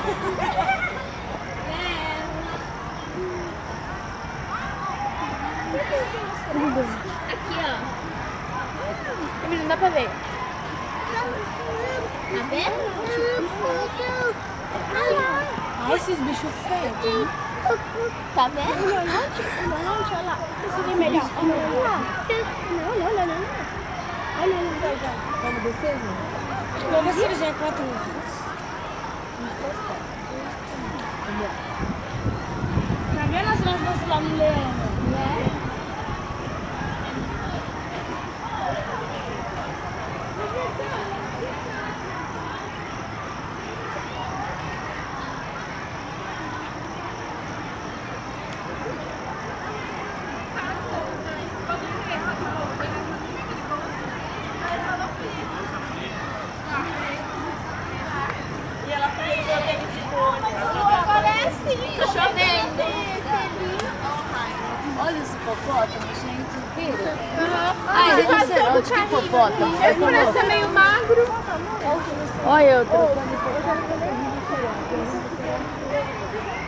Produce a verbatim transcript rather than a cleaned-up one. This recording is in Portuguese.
Aqui, ó. Não dá pra ver. Tá vendo? Ai, esses bichos fedem. Tá vendo? Não, não, não, deixa lá. Esse aqui é melhor. Olha lá. Não, não, não, não. Olha ali, já. Vamos descer, gente? Vamos ver se eles já encontram os. Tá vendo as lanças lá no leão? Né? Olha esse hipopótamo, gente, vira. Ai, ele não sei não, de que hipopótamo. Esse parece ser meio magro. Olha outro.